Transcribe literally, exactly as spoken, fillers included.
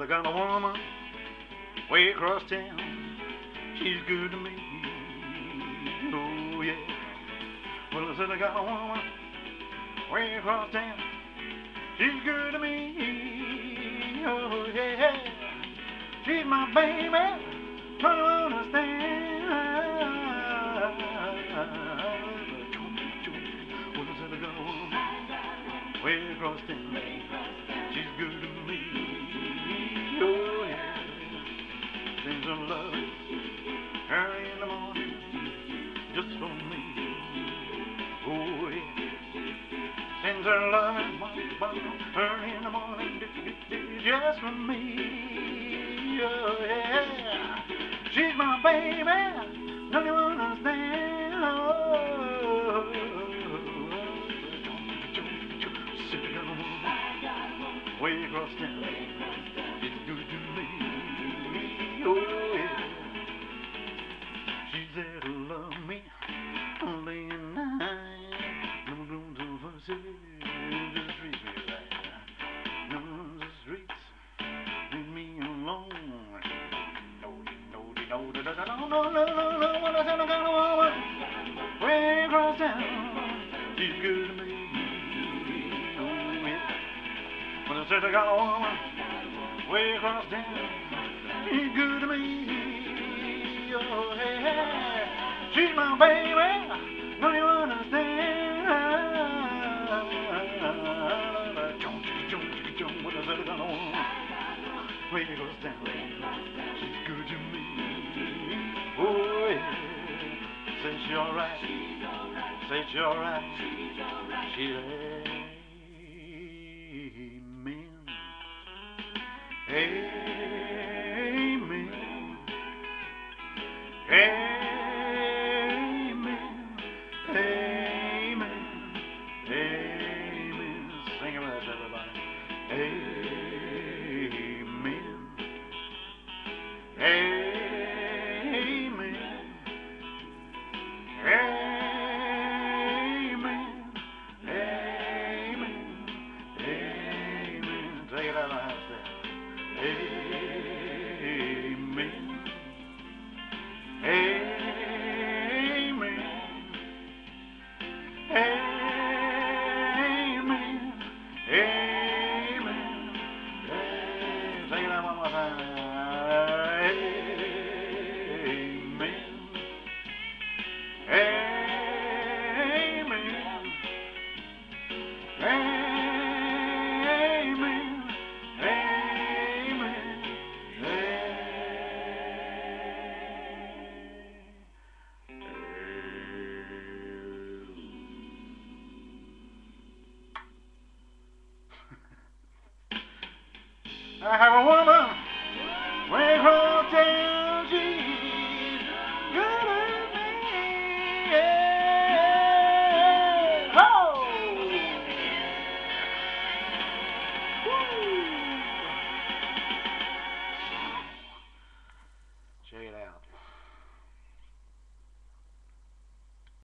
I got a woman way across town. She's good to me. Oh, yeah. Well, I said I got a woman way across town. She's good to me. Oh, yeah. She's my baby. Trying to understand. Well, I said I got a woman way across town. She's good to me. Oh, yeah. Things are lovely early in the morning just for me. Oh, yeah. Things are lovely early in the morning just for me. Oh, yeah. She's my baby. Don't you understand? Oh, way across town, she's good to me. Oh, yeah. She's there to love me day and night. Never grown so fussy, just treat me right. No runs the streets, leave me alone. No, no, no, no, no, no, no, no, no. When I said I got a woman way across town, she's good to me. When I said I got a woman way across town, she's good to me. Oh, hey, hey. She's my baby. Don't you understand? When I said I got a woman way across town, she's good to me. Oh, yeah. Say she alright. Say she alright. She's amen. Amen. Amen. Amen. Amen. Sing it with us, everybody. Amen. Amen. Amen. Amen. Amen. Take it out of the house there. Amen. Amen. Amen. Amen. Take it out one more time. Amen. Amen. Amen. Amen. I have a woman